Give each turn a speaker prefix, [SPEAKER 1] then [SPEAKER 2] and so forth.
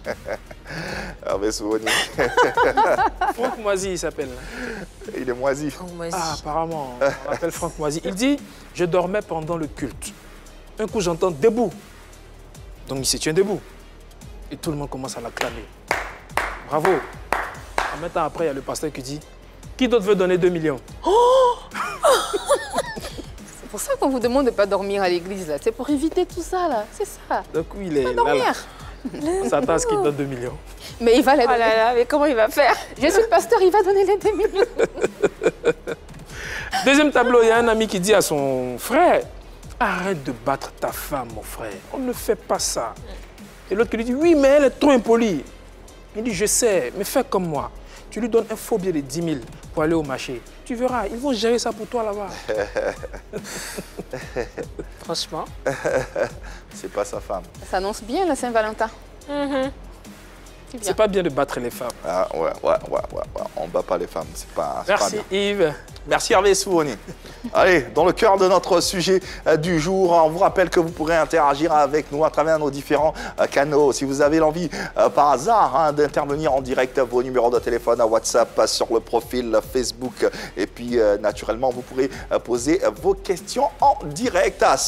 [SPEAKER 1] Hervé Souvoni.
[SPEAKER 2] Franck Moisy, il s'appelle.
[SPEAKER 1] Il est moisi.
[SPEAKER 2] Ah, apparemment, on l'appelle Franck Moisy. Il dit, je dormais pendant le culte. Un coup, j'entends debout. Donc, il se tient debout. Et tout le monde commence à l'acclamer. Bravo. En même temps, après, il y a le pasteur qui dit, qui d'autre veut donner 2 millions?
[SPEAKER 3] Oh. C'est pour ça qu'on vous demande de ne pas dormir à l'église, là. C'est pour éviter tout ça, là. C'est ça.
[SPEAKER 2] Donc, oui, il est
[SPEAKER 3] Pas dormir.
[SPEAKER 2] là. On s'attend à ce qu'il donne 2 millions.
[SPEAKER 3] Mais il va les donner.
[SPEAKER 4] Oh là là, mais comment il va faire?
[SPEAKER 3] Je suis le pasteur, il va donner les 2 millions.
[SPEAKER 2] Deuxième tableau, il y a un ami qui dit à son frère, arrête de battre ta femme, mon frère. On ne fait pas ça. Et l'autre qui lui dit, oui, mais elle est trop impolie. Il dit, je sais, mais fais comme moi. Tu lui donnes un faux billet de 10 000 pour aller au marché. Tu verras, ils vont gérer ça pour toi là-bas.
[SPEAKER 4] Franchement.
[SPEAKER 1] C'est pas sa femme.
[SPEAKER 3] Ça annonce bien la Saint-Valentin.
[SPEAKER 2] C'est pas bien de battre les femmes.
[SPEAKER 1] Ah, ouais. On bat pas les femmes. C'est pas
[SPEAKER 2] Merci
[SPEAKER 1] bien.
[SPEAKER 2] Yves.
[SPEAKER 1] Merci Hervé Souvoni. Allez, dans le cœur de notre sujet du jour, on vous rappelle que vous pourrez interagir avec nous à travers nos différents canaux. Si vous avez l'envie par hasard d'intervenir en direct, vos numéros de téléphone à WhatsApp sur le profil Facebook. Et puis naturellement, vous pourrez poser vos questions en direct.